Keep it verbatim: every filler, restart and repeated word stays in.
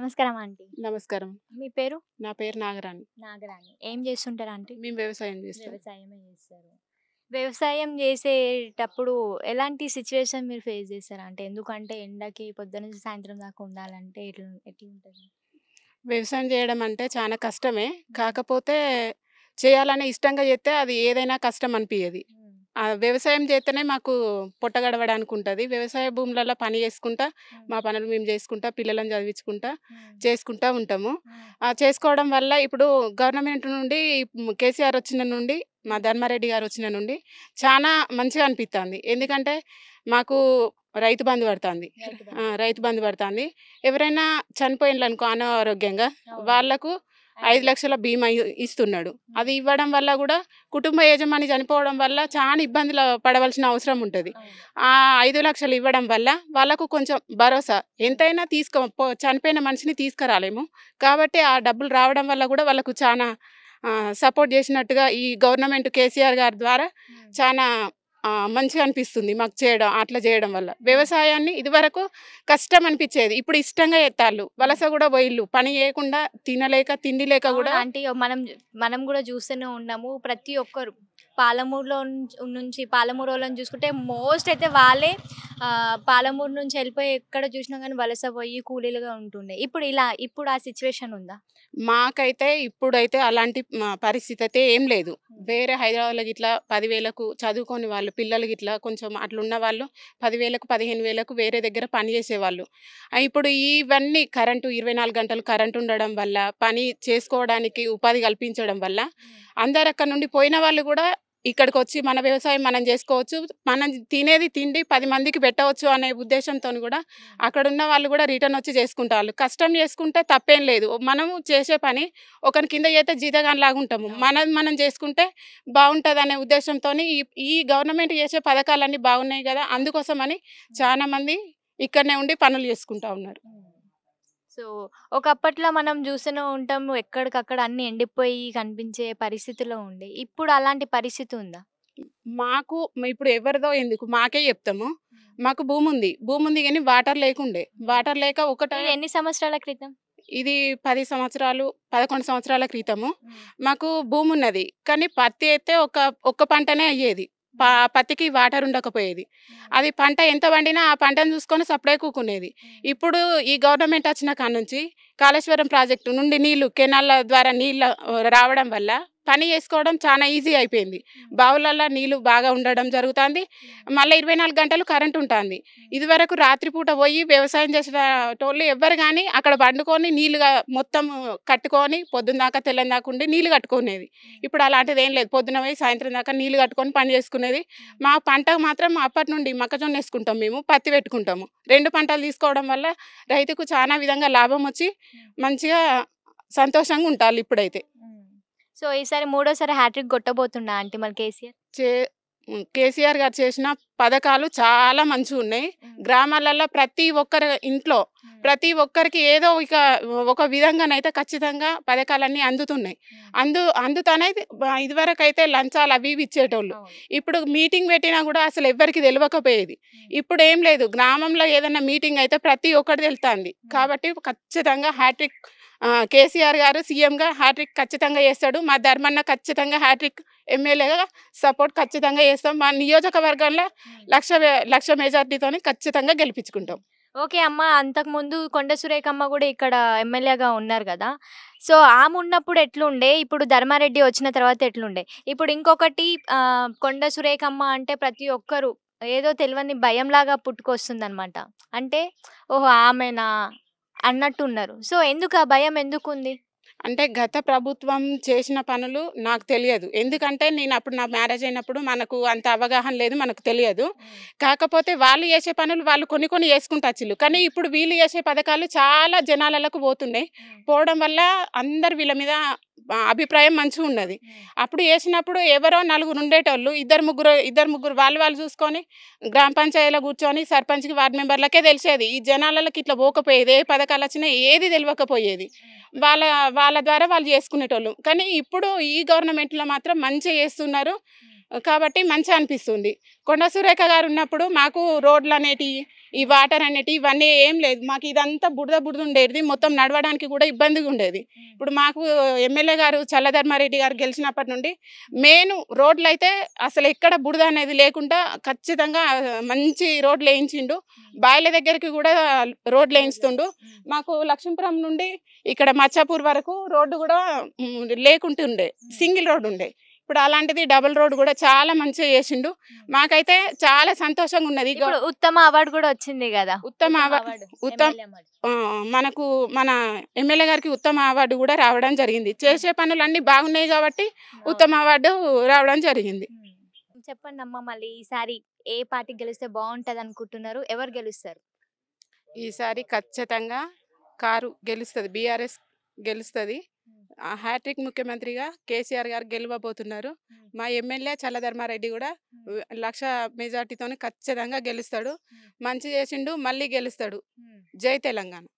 నమస్కారం ఆంటీ. నమస్కారం. మీ పేరు? నా పేరు నాగరాణి. నాగరాణి. ఏం చేస్తుంటారు ఆంటీ? మేము వ్యవసాయం చేస్తాం. వ్యవసాయమే చేస్తారు. వ్యవసాయం చేసేటప్పుడు ఎలాంటి సిట్యుయేషన్ మీరు ఫేస్ చేశారు? అంటే ఎందుకంటే ఎండకి పొద్దున నుంచి సాయంత్రం దాకా ఉండాలంటే ఎట్లా ఎట్లుంటది? వ్యవసాయం చేయడం అంటే చాలా కష్టమే. కాకపోతే చేయాలని ఇష్టంగా చేస్తే అది ఏదైనా కష్టం అనిపియది. హ్మ్. ఆ వ్యవసాయం చేస్తేనే మాకు పొట్ట గడవడానికి ఉంటది. వ్యవసాయ భూములలో పని చేసుకుంటా, హ్మ్. మా పనులు మేము చేసుకుంటా, పిల్లలను చదివించుకుంటా, హ్మ్. చేసుకుంటా ఉంటాము. హ్మ్. ఆ చేసుకోవడం వల్ల ఇప్పుడు గవర్నమెంట్ నుండి హ్మ్, కేసీఆర్ వచ్చిన నుండి, మా ధర్మారెడ్డి గారు వచ్చిన నుండి చానా మంచిగా అనిపిత్తంది. ఎందుకంటే మాకు రైతు బంధు పడతాంది. రైతు ఆ! బంధు. రైతు బంధు పడతాంది. ఎవరైనా చనిపోయిండ్లనుకో అనారోగ్యంగా అవును. వాళ్ళకు ఐదు ఐదు లక్షల లక్షలు. బీమా ఇ ఇస్తున్నాడు. హ్మ్. అది ఇవ్వడం వల్ల గూడా కుటుంబ యజమాని చనిపోవడం వల్ల చాలా ఇబ్బందులు పడవలసిన అవసరం ఉంటది. అవును. ఆ ఐదు లక్షలు ఇవ్వడం వల్ల వాళ్ళకు కొంచెం భరోసా. ఎంతైనా తీసుకో పో చనిపోయిన మనిషిని తీసుకురాలేము. కాబట్టి ఆ డబ్బులు రావడం వల్ల గూడా వాళ్ళకు చానా ఆహ్, సపోర్ట్ చేసినట్టుగా ఈ గవర్నమెంట్ కేసీఆర్ గారి ద్వారా హ్మ్. చానా ఆహ్, మంచిగా అనిపిస్తుంది మాకు చేయడం అట్లా చేయడం వల్ల. హ్మ్. వ్యవసాయాన్ని ఇదివరకు కష్టం అనిపిచ్చేది. ఇప్పుడు ఇష్టంగా చేత్తాళ్ళు. హ్మ్. వలస గూడా పోయిల్లు. పని చేయకుండా తినలేక, తిండి లేక అవును గూడా ఆంటీ. మనం మనం గూడా చూస్తూనే ఉన్నాము. ప్రతి ఒక్కరు పాలమూరులో నుంచి నుంచి పాలమూరోళ్ళని చూసుకుంటే మోస్ట్ అయితే వాళ్ళే ఆహ్, పాలమూరు నుంచి వెళ్ళిపోయి ఎక్కడ చూసినా గానీ వలస పోయి కూలీలుగా ఉంటుండే. ఇప్పుడు ఇలా ఇప్పుడు ఆ సిట్యుయేషన్ ఉందా? మాకైతే ఇప్పుడైతే అలాంటి మ పరిస్థితి అయితే ఏం లేదు. హ్మ్. వేరే హైదరాబాద్‌లో గిట్లా పది వేలకు చదువుకోని వాళ్ళు పిల్లలు గిట్లా కొంచెం అట్లున్న వాళ్ళు పది వేలకు, పదిహేను వేలకు వేరే దగ్గర పని చేసేవాళ్ళు. ఆహ్, ఇప్పుడు ఇవన్నీ కరెంటు ఇరవై నాలుగు గంటలు కరెంట్ ఉండడం వల్ల, పని చేసుకోవడానికి ఉపాధి కల్పించడం వల్ల హ్మ్. అందరూ అక్కడి నుండి పోయిన వాళ్ళు గూడా ఇక్కడికొచ్చి మన వ్యవసాయం మనం జేసుకోవచ్చు. మనం తినేది తిండి పది మందికి పెట్టవచ్చు అనే ఉద్దేశంతోని గూడా హ్మ్. అక్కడున్న వాళ్ళు గూడా రిటర్న్ వచ్చి చేసుకుంటాళ్ళు. కష్టం చేసుకుంటే తప్పేం లేదు. మనము చేసే పని ఒకరి కింద చేస్తే జీతగానిలాగా ఉంటాము. అవును. మనది మనం చేసుకుంటే బావుంటదనే ఉద్దేశంతోని ఈ ఈ గవర్నమెంట్ చేసే పథకాలన్నీ బాగున్నాయి గదా! అందుకోసమని హ్మ్. చాలా మంది ఇక్కడనే ఉండి పనులు చేసుకుంటా ఉన్నారు. హ్మ్. సో, ఒకప్పట్లో మనం జూస్తూనే ఉంటాము. ఎక్కడికక్కడ అన్నీ ఎండిపోయి కనిపించే పరిస్థితిలో ఉండే. ఇప్పుడు అలాంటి పరిస్థితి ఉందా? మాకు ఇప్పుడు ఎవరిదో ఎందుకు మాకే చెప్తాము. హ్మ్. మాకు భూముంది. భూముంది గానీ వాటర్ లేకుండే. హ్మ్. వాటర్ లేక ఒకట ఇది ఎన్ని సంవత్సరాల క్రితం? ఇది పది సంవత్సరాలు, పదకొండు సంవత్సరాల క్రితము. హ్మ్. మాకు భూమున్నది. కానీ పత్తి అయితే ఒక ఒక్క పంటనే అయ్యేది. ప హ్మ్. పత్తికి వాటర్ ఉండకపోయేది. హ్మ్. అది పంట ఎంత పండినా ఆ పంటను చూసుకొని సప్పుడేక ఊకునేది. హ్మ్. ఇప్పుడు ఈ గవర్నమెంట్ వచ్చిన కాడ్నుంచి కాళేశ్వరం ప్రాజెక్టు నుండి నీళ్లు కెనాల్‌ల ద్వారా నీళ్ల ఆహ్, రావడం వల్ల పని చేసుకోవడం చానా ఈజీ అయిపోయింది. హ్మ్. బావులల్ల నీళ్లు బాగా ఉండడం జరుగుతాంది. హ్మ్. మళ్ళా ఇరవై నాలుగు గంటలు కరెంట్ ఉంటాంది. హ్మ్. ఇదివరకు రాత్రిపూట పోయి వ్యవసాయం చేసేటోళ్ళు ఎవ్వరు గాని అక్కడ పండుకొని నీళ్లుగా మొత్తం కట్టుకొని పొద్దునదాకా తెల్లందాకా ఉండి నీళ్లు కట్టుకునేది. హ్మ్. ఇప్పుడు అలాంటిదేం లేదు. పొద్దున పోయి సాయంత్రం దాకా నీళ్లు కట్టుకొని పని చేసుకునేది. హ్మ్. మా పంటకు మాత్రం అప్పటి నుండి మొక్కజొన్న ఏసుకుంటాం మేము. పత్తి పెట్టుకుంటాము. రెండు పంటలు తీసుకోవడం వల్ల రైతుకు చానా విధంగా లాభం వచ్చి హ్మ్. మంచిగా సంతోషంగా ఉంటాళ్ళు ఇప్పుడైతే. హ్మ్. సో, ఈసారి మూడోసారి హ్యాట్రిక్ కొట్టబోతుండా ఆంటీ మరి కేసీఆర్? చే హ్మ్. కేసీఆర్ గారు చేసిన పథకాలు చాలా మంచిగున్నాయి. హ్మ్. గ్రామాలలో ప్రతి ఒక్కరి ఇంట్లో, హ్మ్. ప్రతి ఒక్కరికి ఏదో ఇక ఒక విధంగానైతే ఖచ్చితంగా పథకాలన్నీ అందుతున్నాయి. హ్మ్. అందు అందుతానే బ ఇదివరకైతే లంచాలు అవి ఇవి ఇచ్చేటోళ్ళు. అవును. ఇప్పుడు మీటింగ్ పెట్టినా గూడా అసలు ఎవ్వరికీ తెలవకపోయేది. హ్మ్. ఇప్పుడేం లేదు. గ్రామంలో ఏదన్నా మీటింగ్ అయితే ప్రతి ఒక్కటి తెలుతాంది. హ్మ్. కాబట్టి ఖచ్చితంగా హ్యాట్రిక్ ఆహ్, కేసీఆర్ గారు సీఎంగా హ్యాట్రిక్ ఖచ్చితంగా చేస్తాడు. మా ధర్మన్న ఖచ్చితంగా హ్యాట్రిక్ ఎమ్మెల్యేగా సపోర్ట్ ఖచ్చితంగా చేస్తాం. మా నియోజకవర్గంలో హ్మ్. లక్ష వే లక్ష మెజార్టీతోని ఖచ్చితంగా గెలిపించుకుంటాం. ఓకే. అమ్మ అంతకుముందు కొండ సురేఖమ్మ గూడా ఇక్కడ ఎమ్మెల్యేగా ఉన్నారు గదా! సో, ఆమున్నప్పుడు ఎట్లుండే? ఇప్పుడు ధర్మారెడ్డి వచ్చిన తర్వాత ఎట్లుండే? ఇప్పుడు ఇంకొకటి ఆహ్, కొండ సురేఖమ్మ అంటే ప్రతి ఒక్కరు ఏదో తెలవని భయంలాగా పుట్టుకొస్తుందనమాట. అంటే ఓహో! ఆమెనా అన్నట్టున్నారు. సో, ఎందుకు ఆ భయం ఎందుకుంది? అంటే గత ప్రభుత్వం చేసిన పనులు నాకు తెలియదు. ఎందుకంటే నేనప్పుడు నా మ్యారేజ్ అయినప్పుడు మనకు అంత అవగాహన లేదు. మనకు తెలియదు. హ్మ్. కాకపోతే వాళ్ళు చేసే పనులు వాళ్ళు కొన్ని కొన్ని చేసుకుంటూ వచ్చిల్లు. కానీ ఇప్పుడు వీళ్ళు చేసే పథకాలు చాలా జనాలలకు పోతున్నాయి. హ్మ్. పోవడం వల్ల అందరు వీళ్ళ మీద ఆహ్, అభిప్రాయం మంచిగున్నది. హ్మ్. అప్పుడు చేసినప్పుడు ఎవరో నలుగురు ఉండేటోళ్ళు. ఇద్దరు ముగ్గురు ఇద్దరు ముగ్గురు వాళ్ళు వాళ్ళు చూసుకొని గ్రామ పంచాయతీలో కూర్చొని సర్పంచ్‌కి, వార్డ్ మెంబర్‌లకే తెలిసేది. ఈ జనాలకి ఇట్లా పోకపోయేది. ఏ పథకాలొచ్చినా ఏది తెలవకపోయేది. హ్మ్. వాళ్ళ వాళ్ళ ద్వారా వాళ్ళు చేసుకునేటోళ్ళు. కానీ ఇప్పుడు ఈ గవర్నమెంట్‌లో మాత్రం మంచిగా చేస్తున్నారు. హ్మ్. కాబట్టి మంచిగా అనిపిస్తుంది. కొండ సురేఖ గారున్నప్పుడు మాకు రోడ్లనేటియి ఈ వాటర్ అనేటి ఇవన్నీ ఏం లేదు. మాకు ఇదంతా బురద బురద ఉండేది. మొత్తం నడవడానికి కూడా ఇబ్బందిగా ఉండేది. ఇప్పుడు మాకు ఎమ్మెల్యే గారు చల్లధర్మారెడ్డి గారు గెలిచినప్పటి నుండి మెయిన్ రోడ్లు అయితే అసలు ఎక్కడ బురద అనేది లేకుండా ఖచ్చితంగా మంచి రోడ్లు వేయించిండు. బాయిల దగ్గరికి కూడా రోడ్లు వేయిస్తుండు. మాకు లక్ష్మీపురం నుండి ఇక్కడ మచ్చాపూర్ వరకు రోడ్డు కూడా ఉమ్, లేకుంటుండే, సింగిల్ రోడ్డు ఉండే. ఇప్పుడు అలాంటిది డబుల్ రోడ్ కూడా చాలా మంచిగా చేసిండు. మాకైతే చాలా సంతోషంగా ఉన్నది. ఇగో ఇప్పుడు ఉత్తమ అవార్డు కూడా వచ్చింది కదా, ఉత్తమ ఉత్తమ అవార్డు అవార్డు ఉత్తమ ఎమ్మెల్యే అవార్డు. ఆ, మనకు మన ఎమ్మెల్యే గారికి ఉత్తమ అవార్డు కూడా రావడం జరిగింది. చేసే పనులన్నీ బాగున్నాయి కాబట్టి ఉత్తమ అవార్డు రావడం జరిగింది. ఉమ్. చెప్పండి అమ్మ, మళ్ళీ ఈసారి ఏ పార్టీ గెలిస్తే బాగుంటది అనుకుంటున్నారు? ఎవరు గెలుస్తారు? ఈసారి ఖచ్చితంగా కారు గెలుస్తుంది, బీఆర్ఎస్ గెలుస్తుంది. ఆ హ్యాట్రిక్ ముఖ్యమంత్రిగా కేసీఆర్ గారు గెలవబోతున్నారు. మా ఎమ్మెల్యే చల్లధర్మారెడ్డి కూడా వ- లక్ష మెజార్టీతో ఖచ్చితంగా గెలుస్తాడు. మంచి చేసిండు, మళ్ళీ గెలుస్తాడు. జై తెలంగాణ.